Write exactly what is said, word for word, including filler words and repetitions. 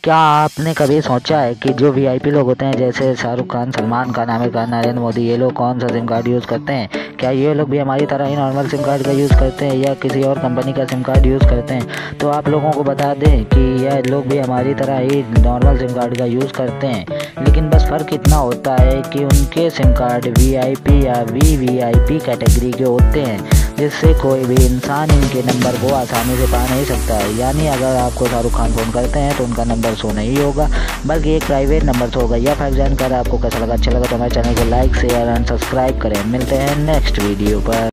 क्या आपने कभी सोचा है कि जो वीआईपी लोग होते हैं जैसे शाहरुख खान, सलमान खान, आमिर खान, नरेंद्र मोदी, ये लोग कौन सा सिम कार्ड यूज़ करते हैं? क्या ये लोग भी हमारी तरह ही नॉर्मल सिम कार्ड का यूज़ करते हैं या किसी और कंपनी का सिम कार्ड यूज़ करते हैं? तो आप लोगों को बता दें कि यह लोग भी हमारी तरह ही नॉर्मल सिम कार्ड का यूज़ करते हैं, लेकिन बस फ़र्क इतना होता है कि उनके सिम कार्ड वीआईपी या वीवीआईपी कैटेगरी के होते हैं, जिससे कोई भी इंसान इनके नंबर को आसानी से पा नहीं सकता है। यानी अगर आपको शाहरुख खान फ़ोन करते हैं तो उनका नंबर शो नहीं होगा, बल्कि एक प्राइवेट नंबर शो होगा। यह फैक्ट जानकर आपको कैसा लगा? अच्छा लगा तो हमारे चैनल को लाइक, शेयर एंड सब्सक्राइब करें। मिलते हैं नेक्स्ट वीडियो पर।